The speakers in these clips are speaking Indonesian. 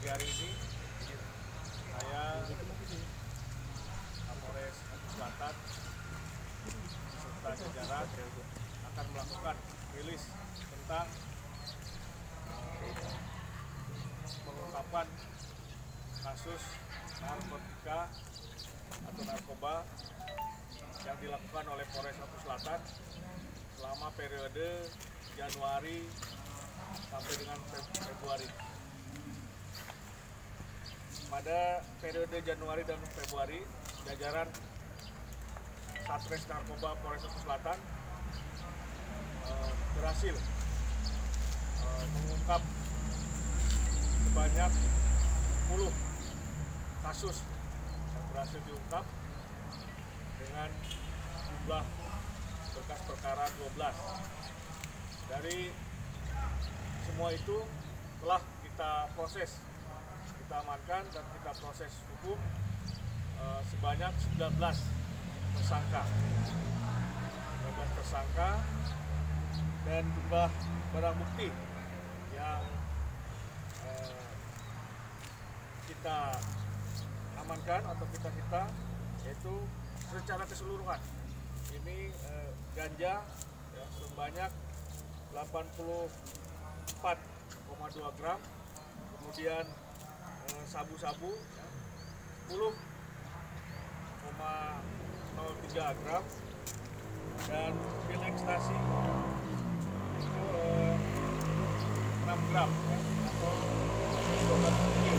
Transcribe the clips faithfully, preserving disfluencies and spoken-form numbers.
pagi hari ini saya Kapolres Selatan serta jajaran akan melakukan rilis tentang pengungkapan kasus narkotika atau narkoba yang dilakukan oleh Polres Lampung Selatan selama periode Januari sampai dengan Februari. Pada periode Januari dan Februari, jajaran Satres Narkoba Polres Lampung Selatan eh, berhasil eh, mengungkap sebanyak sepuluh kasus yang berhasil diungkap dengan jumlah berkas perkara dua belas. Dari semua itu telah kita proses, kita amankan dan kita proses hukum eh, sebanyak sembilan belas tersangka. sembilan belas tersangka dan jumlah barang bukti yang eh, kita amankan atau kita sita yaitu secara keseluruhan ini eh, ganja ya, sebanyak delapan puluh empat koma dua gram, kemudian eh, sabu-sabu ya, sepuluh koma nol tiga gram dan pil ekstasi itu eh, enam gram ya, atau dua belas kilo.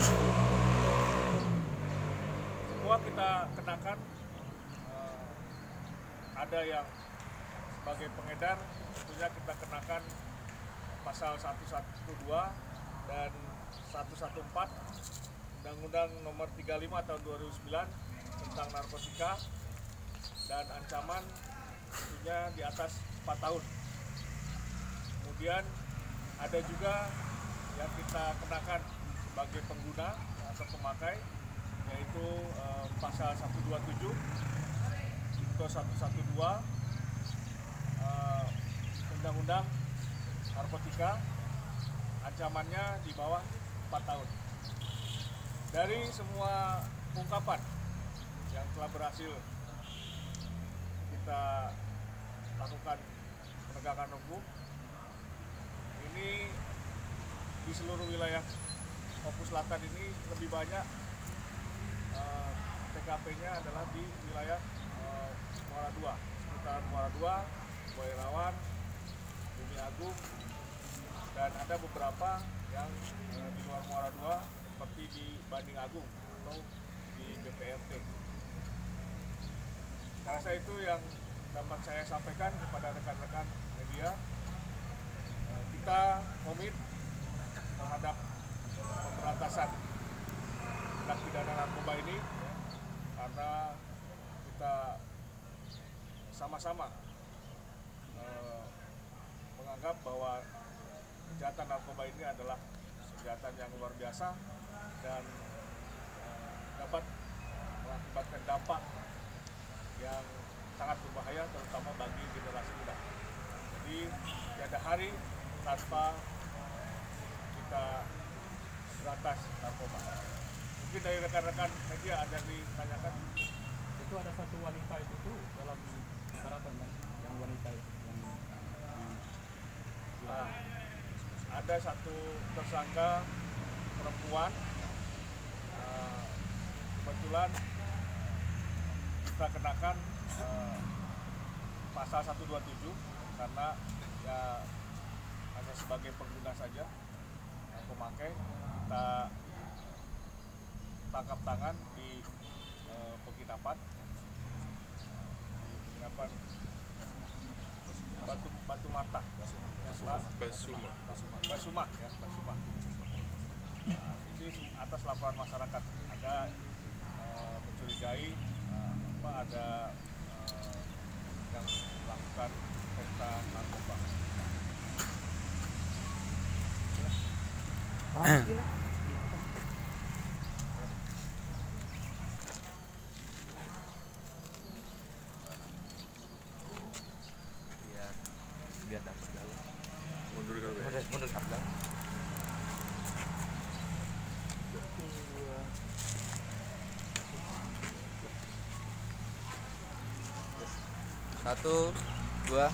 Semua kita kenakan, eh, ada yang sebagai pengedar tentunya kita kenakan pasal seratus dua belas dan seratus empat belas Undang-Undang Nomor tiga puluh lima Tahun dua ribu sembilan tentang narkotika dan ancaman tentunya di atas empat tahun. Kemudian ada juga yang kita kenakan sebagai pengguna atau pemakai yaitu eh, pasal seratus dua puluh tujuh atau seratus dua belas eh, Undang-Undang narkotika, ancamannya di bawah empat tahun. Dari semua ungkapan yang telah berhasil kita lakukan penegakan hukum, ini di seluruh wilayah Lampung Selatan ini lebih banyak eh, T K P-nya adalah di wilayah eh, Muara dua, sekitar Muara dua, Boyerawan, Bumi Agung, dan ada beberapa yang eh, di luar Muara dua seperti di Banding Agung atau di B P R T. Saya rasa itu yang dapat saya sampaikan kepada rekan-rekan media. Eh, kita komit terhadap pemberantasan tindak pidana narkoba ini ya, karena kita sama-sama eh, menganggap bahwa kejahatan narkoba ini adalah kejahatan yang luar biasa dan eh, dapat mengakibatkan dampak yang sangat berbahaya terutama bagi generasi muda. Jadi tiada hari tanpa kita berantas narkoba. Mungkin dari rekan-rekan media ada yang ditanyakan. Itu ada satu wanita itu tuh dalam syaratan kan, yang wanita itu yang di, Nah, ada satu tersangka perempuan, uh, kebetulan kita kenakan uh, pasal seratus dua puluh tujuh karena ya hanya sebagai pengguna saja, uh, pemakai. Kita tangkap tangan di uh, penginapan, di penginapan Batu Batu Mata. Basuma. Basuma ya, Basuma. Nah, ini atas laporan masyarakat ada uh, mencurigai uh, apa ada uh, yang melakukan pesta narkoba. Biar biar dapat jalan. Mundur ke Mundur, mundur ke belakang. Satu, dua.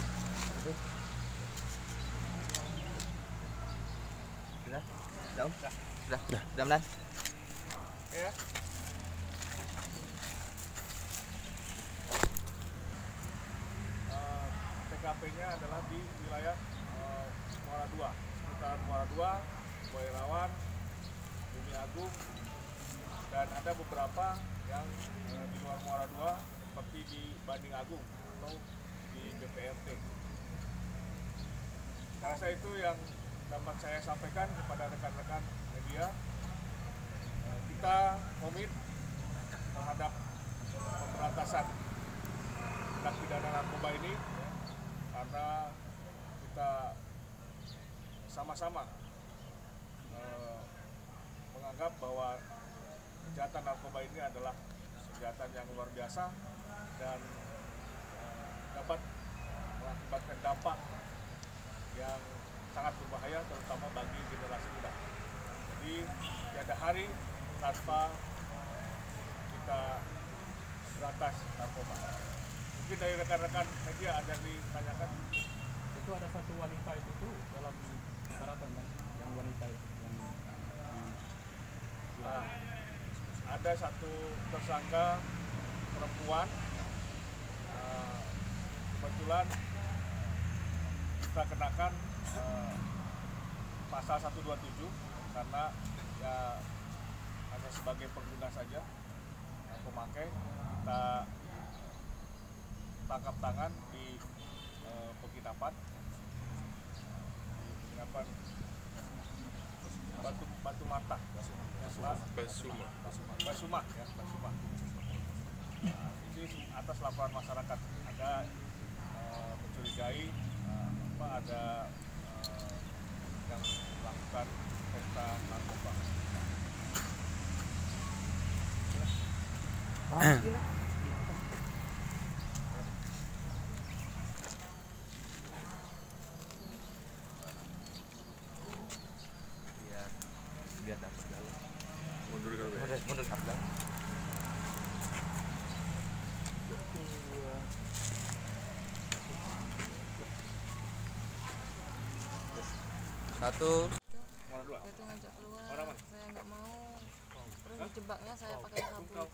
Sudah? Sudah? Sudah? Sudah? Sudah, Melan? Ya. Uh, T K P-nya adalah di wilayah uh, Muara dua, sekitaran Muara dua, Boyerawan, Bumi Agung, dan ada beberapa yang uh, di luar Muara dua seperti di Banding Agung atau di B P R T. Saya rasa itu yang dapat saya sampaikan kepada rekan-rekan media. Kita komit terhadap pemberantasan tindak pidana narkoba ini karena kita sama-sama eh, menganggap bahwa kejahatan narkoba ini adalah kejahatan yang luar biasa dan eh, dapat mengakibatkan dampak yang sangat berbahaya terutama bagi generasi muda. Jadi tiada hari tanpa kita berantas narkoba. Mungkin dari rekan-rekan media ada yang ditanyakan. Itu ada satu wanita itu tuh dalam daratan kan, yang wanita itu yang di, Nah, ada satu tersangka perempuan. Uh, kebetulan kita kenakan uh, pasal seratus dua puluh tujuh karena ya hanya sebagai pengguna saja, uh, pemakai. Kita tangkap tangan di uh, penginapan di penginapan Batu Batu Mata, Basuma. Basuma ya, Basuma. Nah, ini atas laporan masyarakat ada uh, mencurigai uh, apa ada uh, yang melakukan pesta narkoba. Biar biar dapat galau. Mundur ke Mundur, mundur ke belakang. Satu. Muara dua. Itu ngajak keluar, Orang mana? saya nggak mau. Terus dijebaknya saya pakai sabu itu.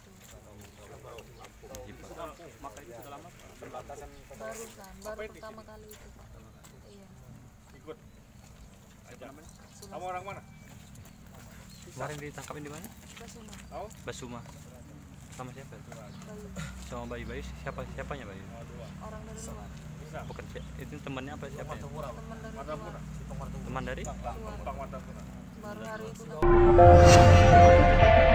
maka itu sudah lama perbatasan Baru kan, baru Ngapain di pertama sini? kali itu. Iya. Ikut. Aja. Sudah Kamu orang mana? Kemarin ditangkapin di mana? Basuma, Tahu? Basuma. Sama siapa? Bayu. Sama Bayu Bayu siapa siapanya Bayu? Orang dari luar. Bisa. Bukan si- itu temannya apa siapa? Ya? Teman dari Mata luar. Pura. Teman dari? Luar. Bang Mata Pura. Baru hari itu.